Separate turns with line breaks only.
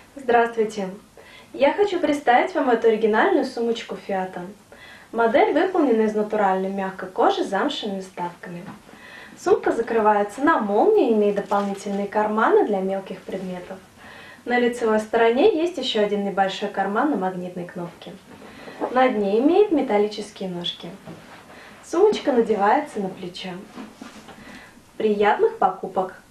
Здравствуйте! Я хочу представить вам эту оригинальную сумочку Фиата. Модель выполнена из натуральной мягкой кожи с замшевыми вставками. Сумка закрывается на молнии и имеет дополнительные карманы для мелких предметов. На лицевой стороне есть еще один небольшой карман на магнитной кнопке. На дне имеет металлические ножки. Сумочка надевается на плечо. Приятных покупок!